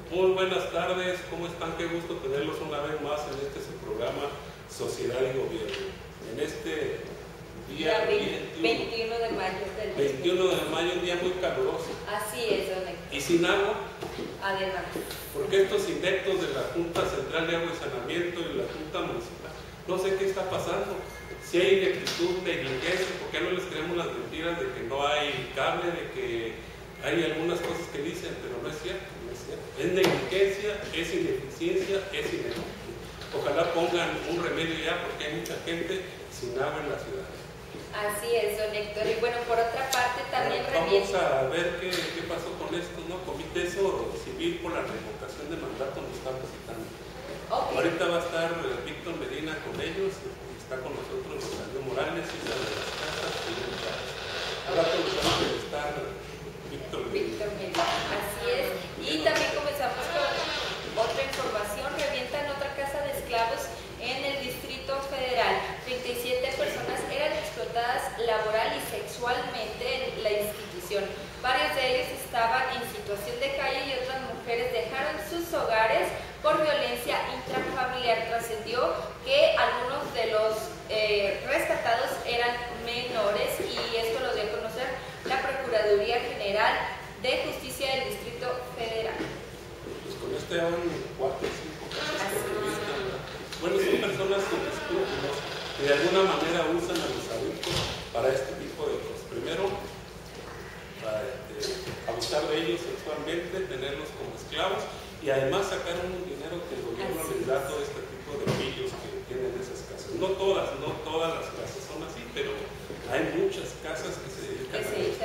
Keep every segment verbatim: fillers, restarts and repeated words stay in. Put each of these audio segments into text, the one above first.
Muy buenas tardes, ¿cómo están? Qué gusto tenerlos una vez más en este su programa Sociedad y Gobierno. En este día veintiuno de mayo del veintiuno de mayo, un día muy caluroso. Así es, don Héctor. Y sin agua. Además. Porque estos ineptos de la Junta Central de Agua y Saneamiento y la Junta Municipal, no sé qué está pasando. Si hay ineptitud, negligencia, ¿por qué no les creemos las mentiras de que no hay cable, de que hay algunas cosas que dicen, pero no es cierto, no es cierto. Es negligencia, es ineficiencia, es ineficiencia. Ojalá pongan un remedio ya, porque hay mucha gente sin agua en la ciudad. Así es, don Héctor. Y bueno, por otra parte también Vamos revienta. a ver qué, qué pasó con esto, ¿no? Comité Civil por la revocación de mandato nos está visitando. Okay. Ahorita va a estar Víctor Medina con ellos, está con nosotros Rosario Morales, Isla de las Casas y Muchachos. Ahora nos va a entrevistar Víctor Medina. Víctor Medina, así es. Y también comenzamos con otra información. Revientan otra casa de esclavos en el Distrito Federal. treinta y siete personas eran explotadas laboral y sexualmente en la institución. Varios de ellos estaban en situación de calle y otras mujeres dejaron sus hogares por violencia intrafamiliar. Trascendió que algunos de los eh, rescatados eran menores y esto lo dio a conocer la Procuraduría General de Justicia del Distrito Federal. Pues con este van cuatro o cinco casos que revistan, ¿verdad? Bueno, son personas con escrúpulos que de alguna manera usan a los adultos para este tipo de cosas. Primero, para este, abusar de ellos sexualmente, tenerlos como esclavos y además sacar un dinero que el gobierno les da a todo este tipo de pillos que tienen esas casas. No todas, no todas las casas son así, pero hay muchas casas que se dedican a eso.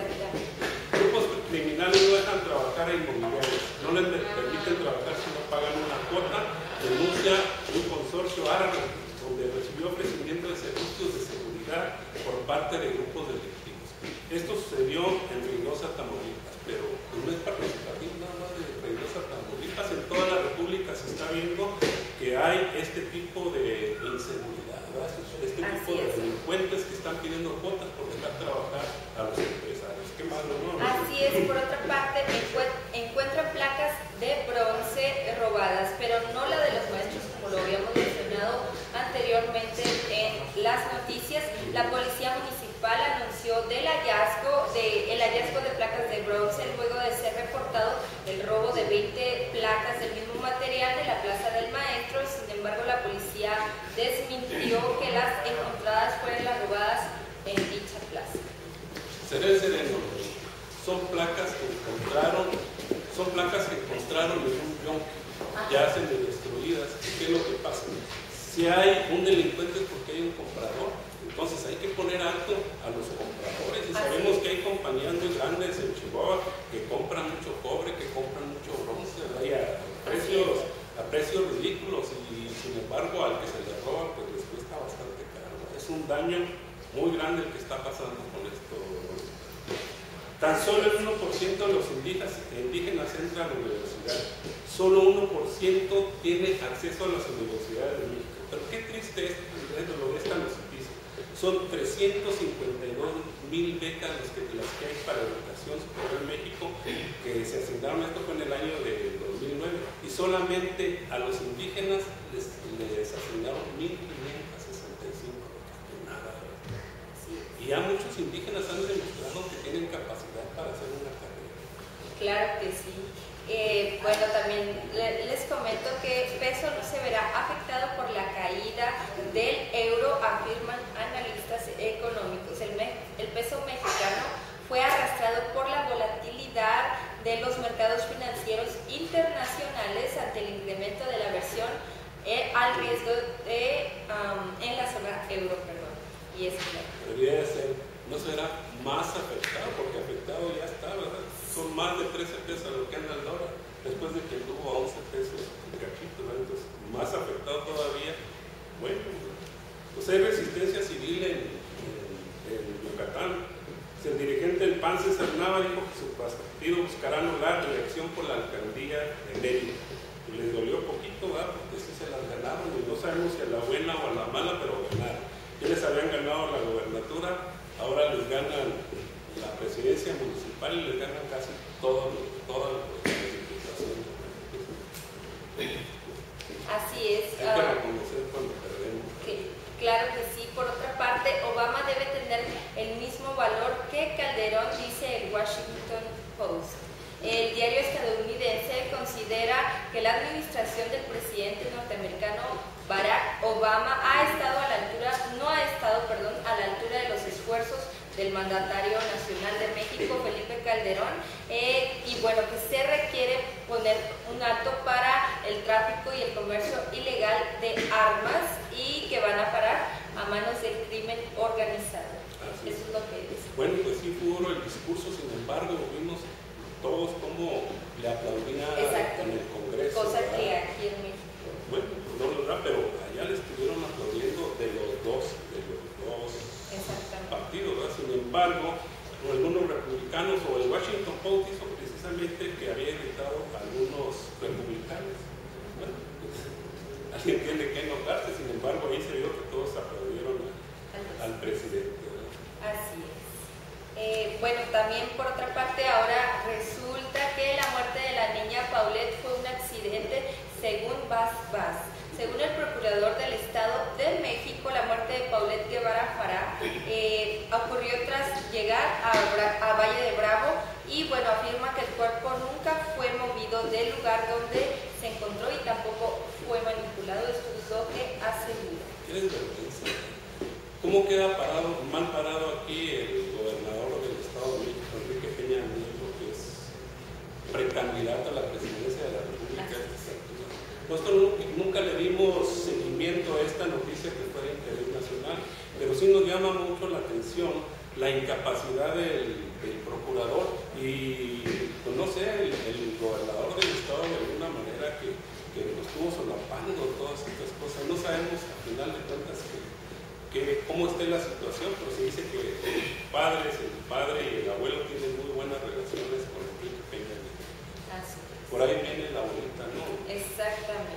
Grupos criminales no dejan trabajar a inmobiliarios, no les permiten trabajar si no pagan una cuota. Denuncia un consorcio árabe donde recibió ofrecimiento de servicios de seguridad por parte de grupos delictivos. Esto sucedió en Reynosa, Tamaulipas, pero no es participativo nada más de Reynosa, Tamaulipas. En toda la República se está viendo que hay este tipo de inseguridad, ¿verdad? Este tipo de delincuentes que están pidiendo cuotas por dejar trabajar a los empresarios. Qué malo, ¿no? Así es. Por otra parte, encuentran placas de bronce robadas, pero no la de los maestros, como lo habíamos mencionado anteriormente en las noticias. La Policía Municipal anunció del hallazgo de, el hallazgo de placas de bronce luego de ser reportado el robo de veinte placas del mismo material de la Plaza del Maestro. Sin embargo, la policía desmintió que las encontradas fueron las robadas en dicha plaza. Seré sereno. Son placas que encontraron, son placas que encontraron en un yonque, ya se destruidas. ¿Qué es lo que pasa? Si hay un delincuente es porque hay un comprador, entonces hay que poner alto a los compradores. Y sabemos que hay compañías muy grandes en Chihuahua que compran mucho cobre, que compran mucho bronce, y a precios, a precios ridículos, y sin embargo al que se le roba pues les cuesta bastante caro. Es un daño muy grande el que está pasando con esto. Tan solo el uno por ciento de los indígenas, indígenas entra a la universidad. Solo uno por ciento tiene acceso a las universidades de México. Pero qué triste es lo de esta noticia. Son trescientos cincuenta y dos mil becas las que, las que hay para educación superior en México que se asignaron. Esto fue en el año de dos mil nueve. Y solamente a los indígenas les, les asignaron mil quinientos sesenta y cinco becas. Nada. Y ya muchos indígenas han demostrado que tienen capacidad para hacer una carrera. Claro que sí. Eh, bueno, también les comento que peso no se verá afectado por la caída del euro, afirman analistas económicos. El, me, el peso mexicano fue arrastrado por la volatilidad de los mercados financieros internacionales ante el incremento de la versión eh, al riesgo de, um, en la zona euro. Perdón. Y es claro. Debería ser, no será más afectado, porque afectado ya está, ¿verdad? Son más de trece pesos lo que anda el dólar, después de que tuvo a once pesos el cachito, ¿verdad? Entonces, más afectado todavía. Bueno, pues hay resistencia civil en, en, en Yucatán. El dirigente del P A N, César Nava, dijo que su partido buscará anular la elección por la alcaldía de Mérida. Y les dolió poquito, ¿verdad? Porque sí se las ganaron, y no sabemos si a la buena o a la mala, pero ganaron. Ya les habían ganado la gobernatura, ahora les ganan la presidencia municipal y les ganan casi todo, todas las diputaciones. considera que la administración del presidente norteamericano Barack Obama ha estado a la altura, no ha estado, perdón, a la altura de los esfuerzos del mandatario nacional de México, Felipe Calderón, eh, y bueno, que se requiere poner un alto para el tráfico y el comercio ilegal de armas y que van a parar a manos del crimen organizado. Así Eso es lo que dice. Bueno, pues sí fue el discurso, sin embargo, vimos todos cómo le aplaudían en el Congreso. Cosa ¿verdad? Que aquí en México. Bueno, no lo verdad, pero allá le estuvieron aplaudiendo de los dos, de los dos partidos, ¿verdad? Sin embargo, algunos republicanos o el Washington Post hizo precisamente que había irritado a algunos republicanos. Bueno, pues, alguien tiene que enojarse, sin embargo, ahí se vio que todos aplaudieron a, al presidente, ¿verdad? Así es. Eh, bueno, también por otra parte, ahora resulta que la muerte de la niña Paulette fue un accidente según Bas Bas. Según el procurador del Estado de México, la muerte de Paulette Guevara Farah eh, ocurrió tras llegar a, Bra a Valle de Bravo y bueno, afirma que el cuerpo nunca fue movido del lugar donde se encontró y tampoco fue manipulado. Esto es lo que asegura. ¿Qué vergüenza? ¿Cómo queda parado, mal parado aquí el gobernador del Estado de México, Enrique Peña Nieto, que es precandidato a la presidencia de la República? Nosotros nunca le dimos seguimiento a esta noticia que fue de interés nacional, pero sí nos llama mucho la atención la incapacidad del, del procurador y, pues no sé, el, el gobernador del Estado de alguna manera que, que nos estuvo solapando todas estas cosas. No sabemos al final de cuentas que, que, cómo esté la situación, pero se dice que los padres, el padre y el abuelo tienen muy buenas relaciones con Enrique Peña Nieto. Por ahí viene la abuelita, ¿no? Exactamente.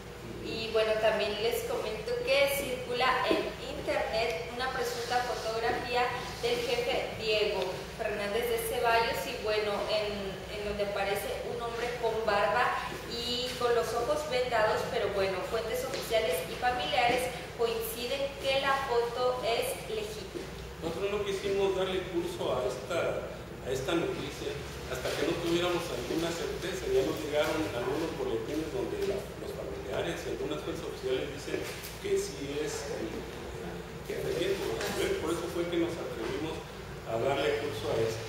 Y bueno, también les comento que circula en internet una presunta fotografía del jefe Diego Fernández de Ceballos y bueno, en, en donde aparece un hombre con barba y con los ojos vendados, pero bueno, fuentes oficiales y familiares coinciden que la foto es legítima. Nosotros no quisimos darle curso a esta, a esta noticia hasta que no tuviéramos alguna certeza. Ya nos llegaron algunos boletines donde la, los familiares y algunas fuentes oficiales dicen que sí es el jefe Diego. Por eso fue que nos atrevimos a darle curso a esto.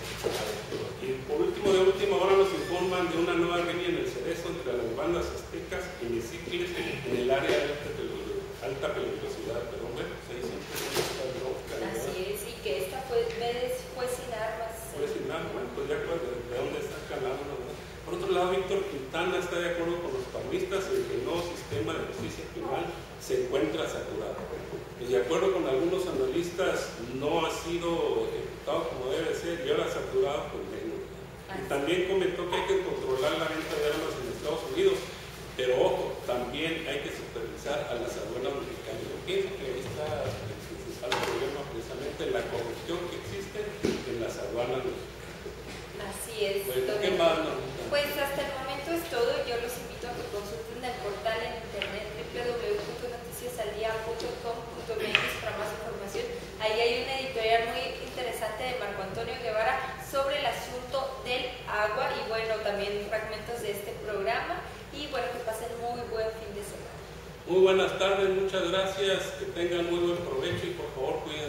Y por último, de última hora nos informan de una nueva riña en el Cerezo entre las bandas aztecas y mexicles en el área de alta, alta peligrosidad. Pero bueno, se hizo esta bronca. Así es, y que esta fue, fue sin armas. Fue sin armas, bueno, pues ya de, de dónde está calando, ¿no? Por otro lado, Víctor Quintana está de acuerdo con los panistas en que el nuevo sistema de justicia penal se encuentra saturado. Y de acuerdo con algunos analistas, no ha sido ejecutado como debe ser y ahora saturado con menos. Y también comentó que hay que controlar la venta de armas en Estados Unidos, pero ojo, también hay que supervisar a las aduanas mexicanas. Yo pienso que ahí está el principal problema, precisamente la corrupción que existe en las aduanas mexicanas. Así es. Bueno, ¿qué más, no? Pues hasta el momento es todo. Yo los invito a que consulten el portal en internet w w w punto noticias al día punto com punto m x para más información. Ahí hay una editorial muy interesante de Marco Antonio Guevara sobre el asunto del agua y bueno, también fragmentos de este programa y bueno, que pasen muy buen fin de semana. Muy buenas tardes, muchas gracias, que tengan muy buen provecho y por favor cuiden